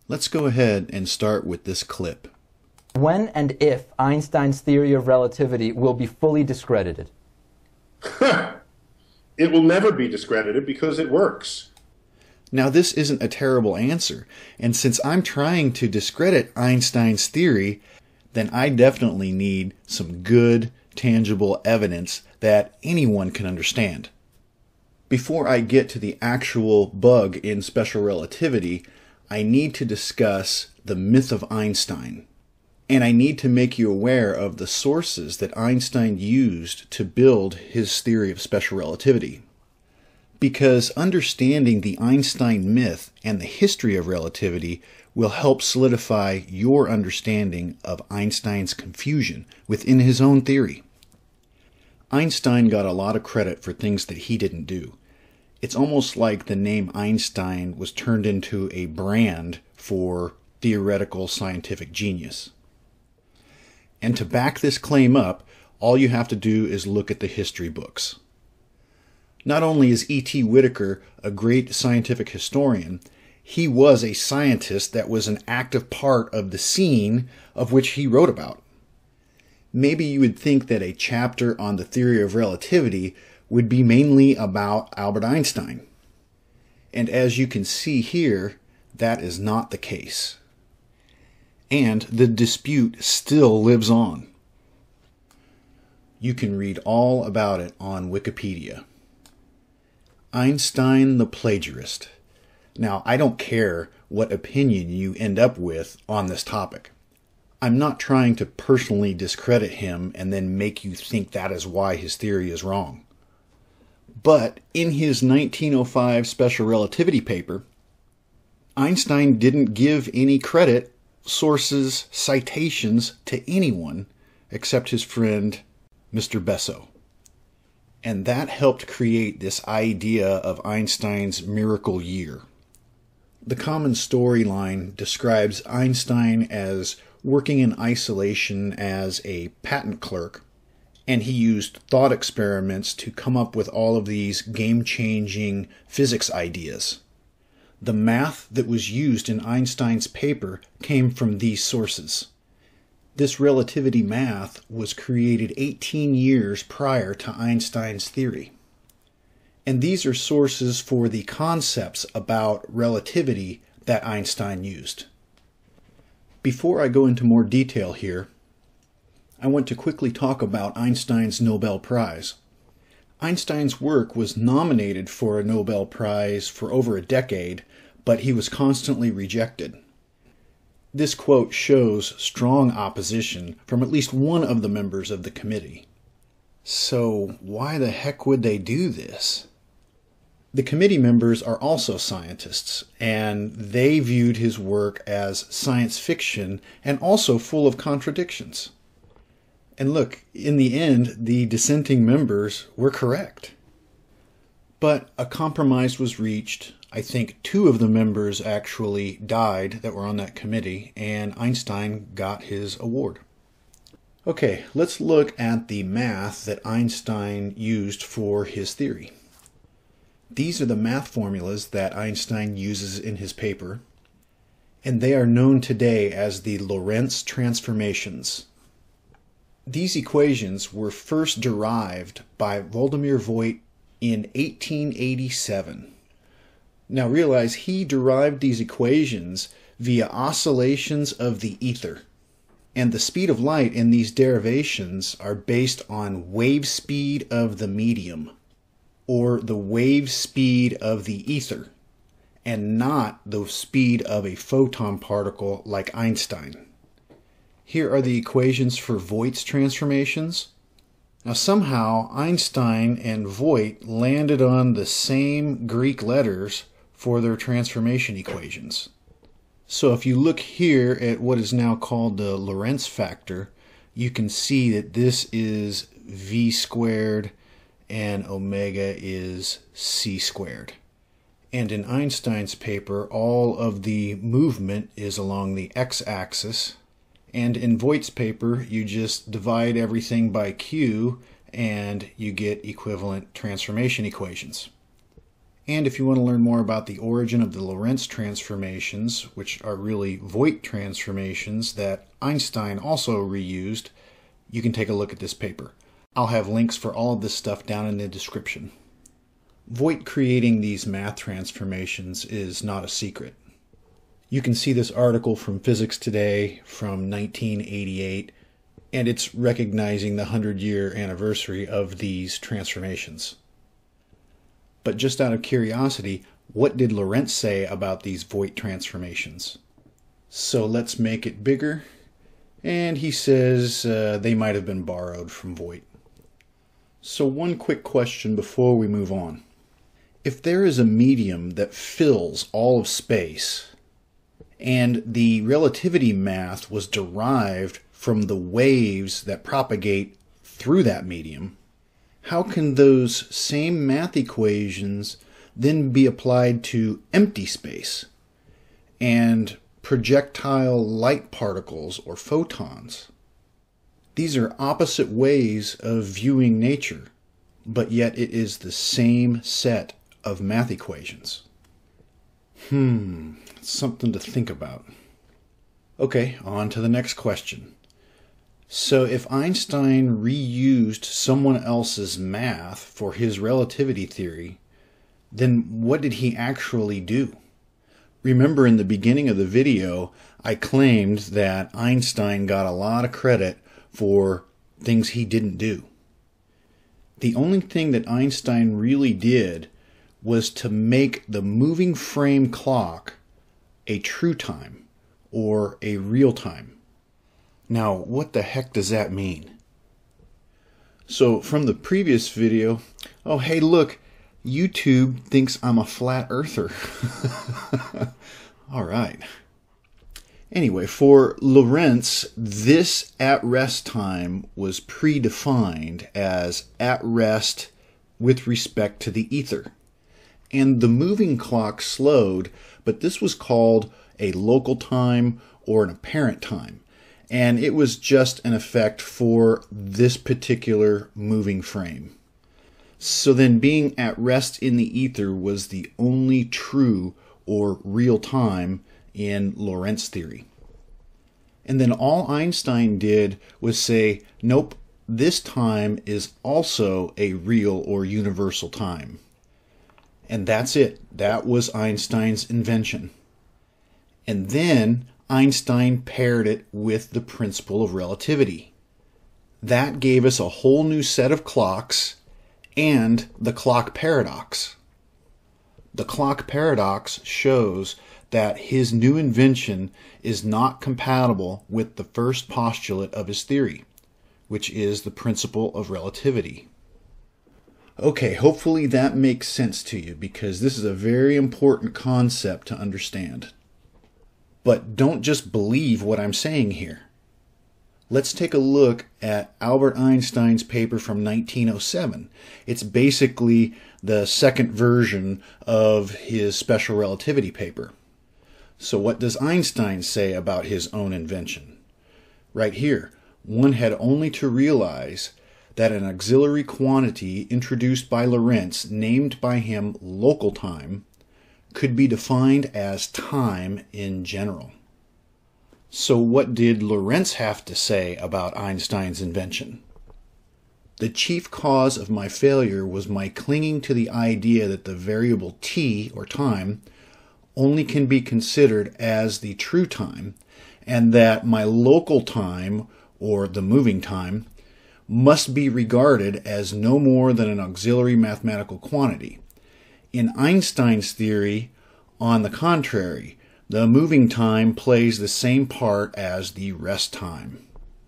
Let's go ahead and start with this clip. When and if Einstein's theory of relativity will be fully discredited? It will never be discredited because it works. Now, this isn't a terrible answer, and since I'm trying to discredit Einstein's theory, then I definitely need some good, tangible evidence that anyone can understand. Before I get to the actual bug in special relativity, I need to discuss the myth of Einstein. And I need to make you aware of the sources that Einstein used to build his theory of special relativity. Because understanding the Einstein myth and the history of relativity will help solidify your understanding of Einstein's confusion within his own theory. Einstein got a lot of credit for things that he didn't do. It's almost like the name Einstein was turned into a brand for theoretical scientific genius. And to back this claim up, all you have to do is look at the history books. Not only is E.T. Whittaker a great scientific historian, he was a scientist that was an active part of the scene of which he wrote about. Maybe you would think that a chapter on the theory of relativity would be mainly about Albert Einstein. And as you can see here, that is not the case. And the dispute still lives on. You can read all about it on Wikipedia. Einstein the plagiarist. Now, I don't care what opinion you end up with on this topic. I'm not trying to personally discredit him and then make you think that is why his theory is wrong. But in his 1905 special relativity paper, Einstein didn't give any credit, sources, citations to anyone except his friend, Mr. Besso. And that helped create this idea of Einstein's miracle year. The common storyline describes Einstein as working in isolation as a patent clerk, and he used thought experiments to come up with all of these game-changing physics ideas. The math that was used in Einstein's paper came from these sources. This relativity math was created 18 years prior to Einstein's theory. And these are sources for the concepts about relativity that Einstein used. Before I go into more detail here, I want to quickly talk about Einstein's Nobel Prize. Einstein's work was nominated for a Nobel Prize for over a decade, but he was constantly rejected. This quote shows strong opposition from at least one of the members of the committee. So why the heck would they do this? The committee members are also scientists, and they viewed his work as science fiction and also full of contradictions. And look, in the end, the dissenting members were correct. But a compromise was reached. I think 2 of the members actually died that were on that committee, and Einstein got his award. Okay, let's look at the math that Einstein used for his theory. These are the math formulas that Einstein uses in his paper, and they are known today as the Lorentz Transformations. These equations were first derived by Waldemar Voigt in 1887. Now realize he derived these equations via oscillations of the ether. And the speed of light in these derivations are based on wave speed of the medium, or the wave speed of the ether, and not the speed of a photon particle like Einstein. Here are the equations for Voigt's transformations. Now somehow Einstein and Voigt landed on the same Greek letters for their transformation equations. So if you look here at what is now called the Lorentz factor, you can see that this is v squared and omega is c squared. And in Einstein's paper, all of the movement is along the x-axis. And in Voigt's paper, you just divide everything by q and you get equivalent transformation equations. And if you want to learn more about the origin of the Lorentz transformations, which are really Voigt transformations that Einstein also reused, you can take a look at this paper. I'll have links for all of this stuff down in the description. Voigt creating these math transformations is not a secret. You can see this article from Physics Today from 1988, and it's recognizing the 100-year anniversary of these transformations. But just out of curiosity, what did Lorentz say about these Voigt transformations? So let's make it bigger. And he says they might have been borrowed from Voigt. So one quick question before we move on. If there is a medium that fills all of space, and the relativity math was derived from the waves that propagate through that medium, how can those same math equations then be applied to empty space and projectile light particles or photons? These are opposite ways of viewing nature, but yet it is the same set of math equations. Something to think about. Okay, on to the next question. So if Einstein reused someone else's math for his relativity theory, then what did he actually do? Remember in the beginning of the video, I claimed that Einstein got a lot of credit for things he didn't do. The only thing that Einstein really did was to make the moving frame clock a true time or a real time. Now, what the heck does that mean? So from the previous video, oh hey look, YouTube thinks I'm a flat earther. All right. Anyway, for Lorentz, this at-rest time was predefined as at rest with respect to the ether. And the moving clock slowed, but this was called a local time or an apparent time. And it was just an effect for this particular moving frame. So then being at rest in the ether was the only true or real time in Lorentz theory. And then all Einstein did was say, nope, this time is also a real or universal time. And that's it. That was Einstein's invention. And then Einstein paired it with the principle of relativity. That gave us a whole new set of clocks and the clock paradox. The clock paradox shows that his new invention is not compatible with the first postulate of his theory, which is the principle of relativity. Okay, hopefully that makes sense to you because this is a very important concept to understand. But don't just believe what I'm saying here. Let's take a look at Albert Einstein's paper from 1907. It's basically the second version of his special relativity paper. So what does Einstein say about his own invention? Right here, one had only to realize that an auxiliary quantity introduced by Lorentz, named by him local time, could be defined as time in general. So what did Lorentz have to say about Einstein's invention? The chief cause of my failure was my clinging to the idea that the variable t, or time, only can be considered as the true time, and that my local time, or the moving time, must be regarded as no more than an auxiliary mathematical quantity. In Einstein's theory, on the contrary, the moving time plays the same part as the rest time.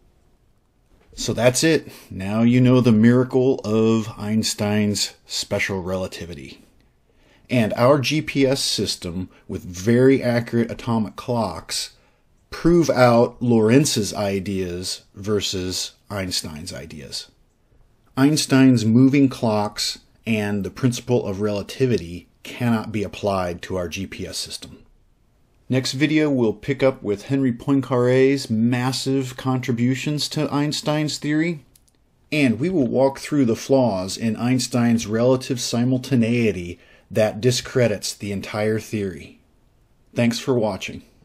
So that's it. Now you know the miracle of Einstein's special relativity. And our GPS system with very accurate atomic clocks prove out Lorentz's ideas versus Einstein's ideas. Einstein's moving clocks and the principle of relativity cannot be applied to our GPS system. Next video we'll pick up with Henry Poincaré's massive contributions to Einstein's theory, and we will walk through the flaws in Einstein's relative simultaneity that discredits the entire theory. Thanks for watching.